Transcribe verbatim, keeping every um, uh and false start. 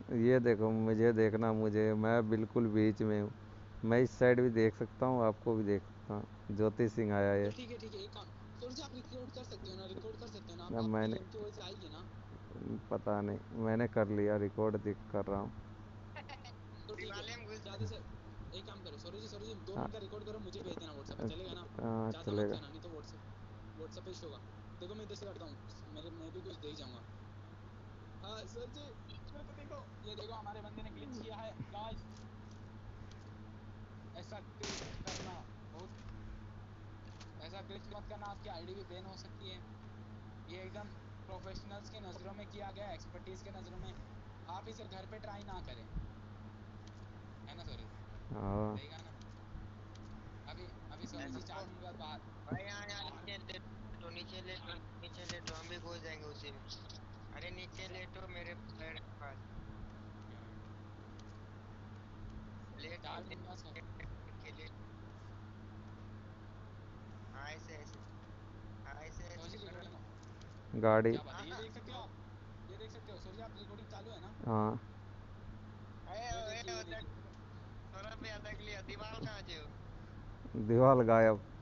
ये देखो, मुझे देखना, मुझे, मैं बिल्कुल बीच में हूँ। मैं इस साइड भी देख सकता हूँ, आपको भी देख सकता हूँ। ज्योति सिंह आया तो ये। ठीक है ठीक है, एक काम सूरज जी, आप रिकॉर्ड कर सकते हो ना, रिकॉर्ड कर सकते हो ना, अब आप आपको मैंने, लिंक की वॉइस आएगी ना। पता नहीं, मैंने कर लिया रिकॉर्ड, दिख कर रहा हूँ। तो ठीक है, दिवाली में घुस। ज्यादा से एक काम करो सूरज जी, सूरज जी दो हाँ, मिनट का रिकॉर्ड करो, मुझे भेज देना व्हाट्सएप पे, चलेगा ना? हाँ, ज्यादा मत चलेगा। करना, नहीं तो व्हाट्सएप व्हाट्सएप पे इशू होगा। देखो मैं इधर से करता हूँ, मेरे मैं भी कुछ दे ही जाऊंगा। हाँ सूरज जी, मेरे को देखो, ये देखो हमारे बंदे ने ग्लिच किया है गाइस। ऐसा ग्लिच मत करना, बहुत ऐसा ग्लिच मत करना, आपकी आईडी भी बैन हो सकती है। ये एकदम प्रोफेशनल्स के नजरों में किया गया, एक्सपर्टीज के नजरों में। आप इसे घर पे ट्राई ना करें, है ना सूरज? हाँ, सही कहा ना? अभी अभी सूरज जी हमको चार मिनट बाद बाहर भाई यहाँ यहाँ बाहर नीचे लेटो, नीचे लेटो, नीचे लेटो, हम भी घुस जाएंगे उसी में। अरे नीचे लेटो मेरे पैर के पास। लेट चार के मिनट बाद सो- लेट के लेट। हाँ ऐसे ऐसे, हाँ ऐसे सूरज ऐसे जी करो। रिकॉर्डिंग, गाड़ी। क्या बात हाँ है, ये हाँ। देख सकते हो आप, ये देख सकते हो सूरज जी, आप रिकॉर्डिंग चालू है ना? हाँ, अरे ये अरे देखिए, ये उधर देखिए। सौरभ भी अटक लिया, दीवार कहाँ जो। दीवार गायब।